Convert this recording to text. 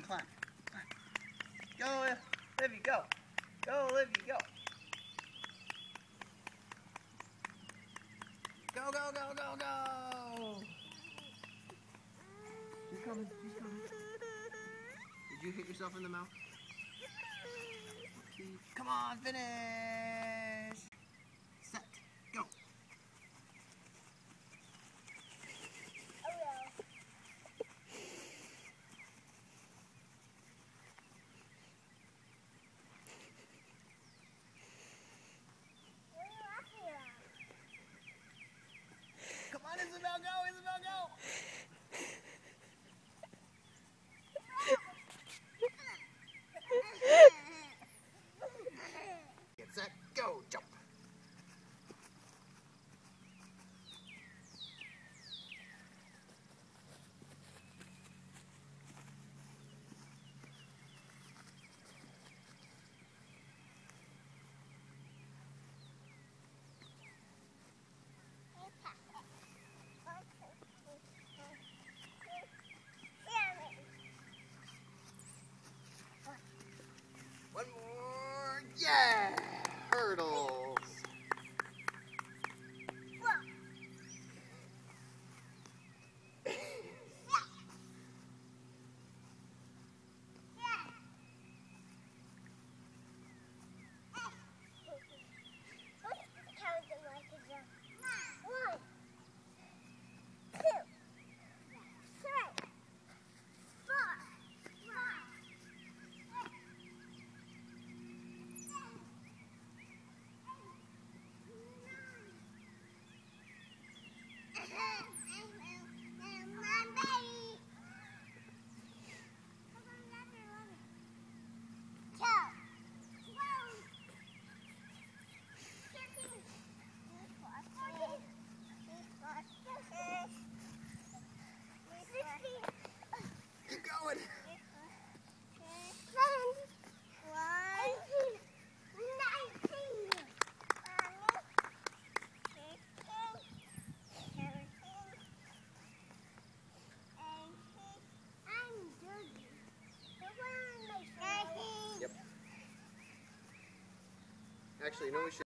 climb. Go, Livy, go. Go, Livy, go. Go, go, go, go, go. She's coming, she's coming. Did you hit yourself in the mouth? Okay. Come on, finish. Set, go. Come on, Isabel, go, Isabel, go! Get set, go, jump! One more, yeah! Hurdles! Keep going! Yep. Actually, you know we should